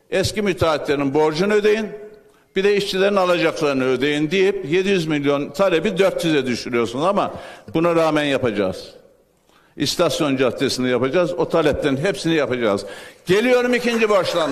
Eski müteahhitlerin borcunu ödeyin, bir de işçilerin alacaklarını ödeyin deyip 700 milyon talebi 400'e düşürüyorsunuz ama buna rağmen yapacağız. İstasyon Caddesi'ni yapacağız, o taleplerin hepsini yapacağız. Geliyorum ikinci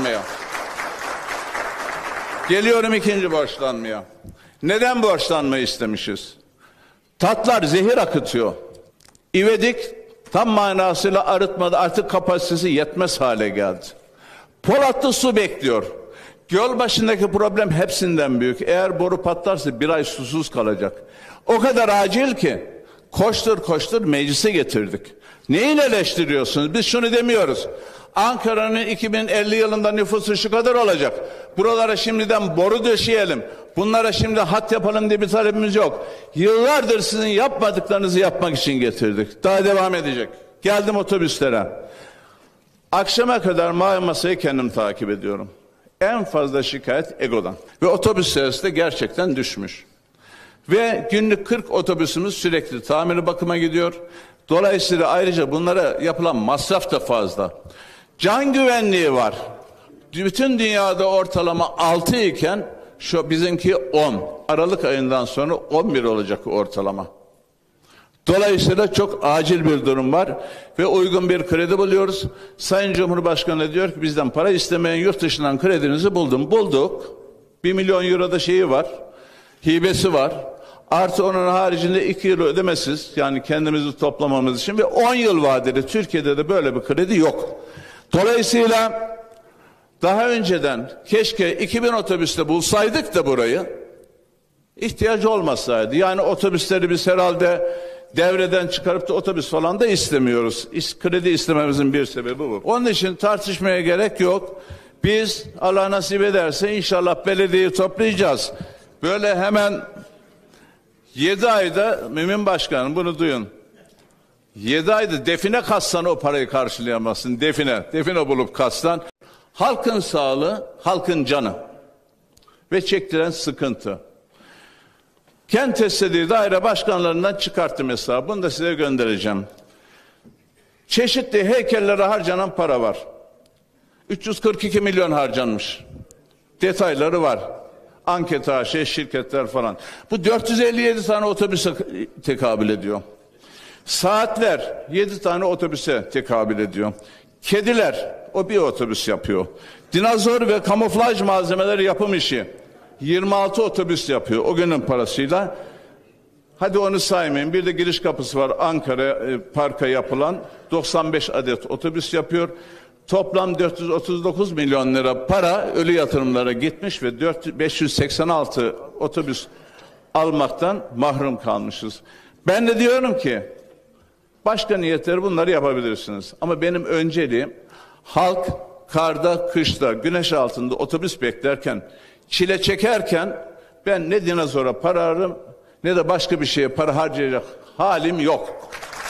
borçlanmaya. Neden borçlanmayı istemişiz? Tatlar zehir akıtıyor. İvedik tam manasıyla arıtmadı, artık kapasitesi yetmez hale geldi. Polatlı su bekliyor. Göl başındaki problem hepsinden büyük. Eğer boru patlarsa bir ay susuz kalacak. O kadar acil ki koştur meclise getirdik. Neyin eleştiriyorsunuz? Biz şunu demiyoruz. Ankara'nın 2050 yılında nüfusu şu kadar olacak. Buralara şimdiden boru döşeyelim. Bunlara şimdi hat yapalım diye bir talebimiz yok. Yıllardır sizin yapmadıklarınızı yapmak için getirdik. Daha devam edecek. Geldim otobüslere. Akşama kadar mavi masayı kendim takip ediyorum. En fazla şikayet Ego'dan. Ve otobüs sayısı da gerçekten düşmüş. Ve günlük 40 otobüsümüz sürekli tamiri bakıma gidiyor. Dolayısıyla ayrıca bunlara yapılan masraf da fazla. Can güvenliği var. Bütün dünyada ortalama 6 iken şu bizimki 10. Aralık ayından sonra 11 olacak ortalama. Dolayısıyla çok acil bir durum var ve uygun bir kredi buluyoruz. Sayın Cumhurbaşkanı diyor ki bizden para istemeyen yurt dışından kredinizi bulduk. 1 milyon euroda şeyi var, hibesi var. Artı onun haricinde 2 yıl ödemesiz, yani kendimizi toplamamız için ve 10 yıl vadeli. Türkiye'de de böyle bir kredi yok. Dolayısıyla daha önceden keşke 2000 otobüste bulsaydık da burayı, ihtiyacı olmasaydı. Yani otobüsleri biz herhalde devreden çıkarıp da otobüs falan da istemiyoruz. Kredi istememizin bir sebebi bu. Onun için tartışmaya gerek yok. Biz Allah nasip ederse inşallah belediyeyi toplayacağız. Böyle hemen 7 ayda Mümin Başkanım bunu duyun. 7 ayda define kassan o parayı karşılayamazsın. Define bulup kassan. Halkın sağlığı, halkın canı ve çektiren sıkıntı. Kent istediği daire başkanlarından çıkarttım hesabı. Bunu da size göndereceğim. Çeşitli heykellere harcanan para var. 342 milyon harcanmış. Detayları var. Anket AŞ, şirketler falan. Bu 457 tane otobüse tekabül ediyor. Saatler 7 tane otobüse tekabül ediyor. Kediler o bir otobüs yapıyor. Dinozor ve kamuflaj malzemeleri yapım işi 26 otobüs yapıyor o günün parasıyla. Hadi onu saymayın. Bir de giriş kapısı var Ankara parka yapılan 95 adet otobüs yapıyor. Toplam 439 milyon lira para ölü yatırımlara gitmiş ve 586 otobüs almaktan mahrum kalmışız. Ben de diyorum ki başka niyetleri bunları yapabilirsiniz. Ama benim önceliğim halk karda, kışta, güneş altında otobüs beklerken, çile çekerken ben ne dinozora para ararım ne de başka bir şeye para harcayacak halim yok.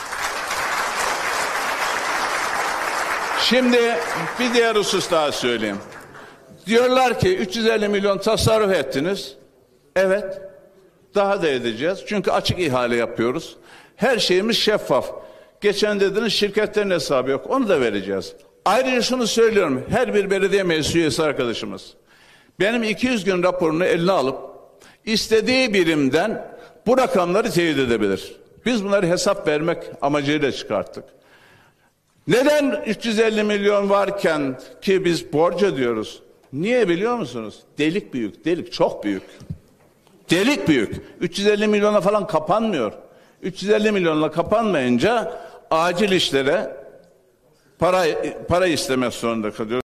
Şimdi bir diğer husus daha söyleyeyim. Diyorlar ki 350 milyon tasarruf ettiniz. Evet, daha da edeceğiz. Çünkü açık ihale yapıyoruz. Her şeyimiz şeffaf. Geçen dediniz şirketlerin hesabı yok. Onu da vereceğiz. Ayrıca şunu söylüyorum. Her bir belediye meclis üyesi arkadaşımız benim 200 gün raporunu eline alıp istediği birimden bu rakamları teyit edebilir. Biz bunları hesap vermek amacıyla çıkarttık. Neden 350 milyon varken ki biz borca diyoruz? Niye biliyor musunuz? Delik büyük, delik çok büyük. Delik büyük. 350 milyona falan kapanmıyor. 350 milyonla kapanmayınca acil işlere para istemek zorunda kalıyor.